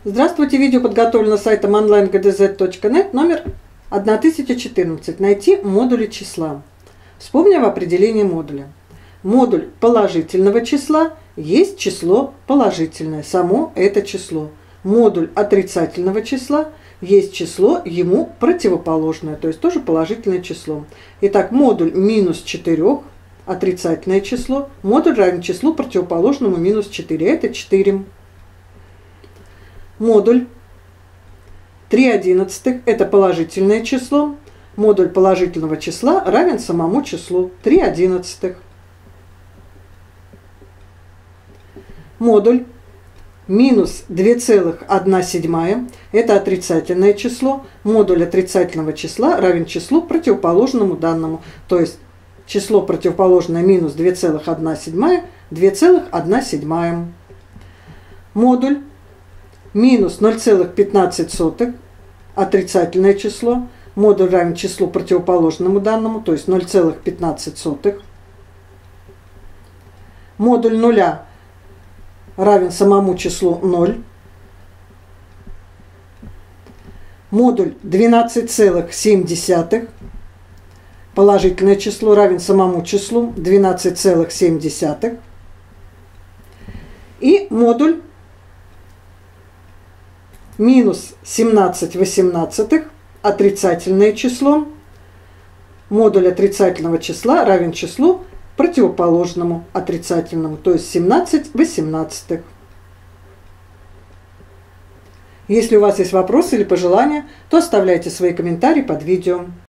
Здравствуйте, видео подготовлено сайтом online.gdz.net, номер 1014. Найти модули числа. Вспомним определение модуля. Модуль положительного числа есть число положительное, само это число. Модуль отрицательного числа есть число ему противоположное, то есть тоже положительное число. Итак, модуль минус 4, отрицательное число, модуль равен числу противоположному минус 4, это 4. Модуль 3/11 это положительное число. Модуль положительного числа равен самому числу 3/11. Модуль минус 2,1 это отрицательное число. Модуль отрицательного числа равен числу противоположному данному. То есть число противоположное минус 2,1 2,1. Модуль минус 0,15 отрицательное число. Модуль равен числу противоположному данному, то есть 0,15. Модуль нуля равен самому числу 0. Модуль 12,7 положительное число равен самому числу 12,7. И модуль минус 17/18 отрицательное число. Модуль отрицательного числа равен числу противоположному отрицательному, то есть 17/18. Если у вас есть вопросы или пожелания, то оставляйте свои комментарии под видео.